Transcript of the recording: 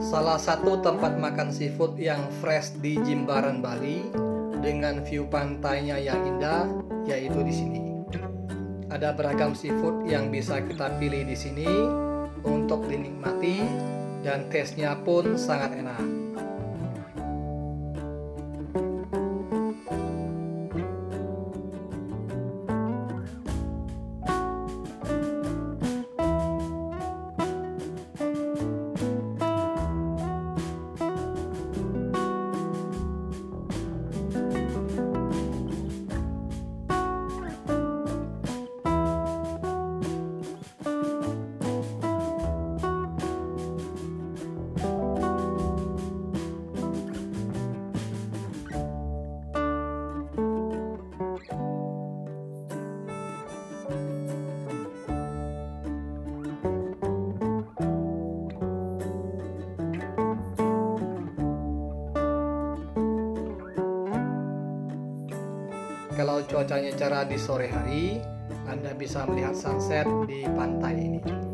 Salah satu tempat makan seafood yang fresh di Jimbaran Bali dengan view pantainya yang indah, yaitu di sini. Ada beragam seafood yang bisa kita pilih di sini untuk dinikmati dan taste-nya pun sangat enak. Kalau cuacanya cerah di sore hari, Anda bisa melihat sunset di pantai ini.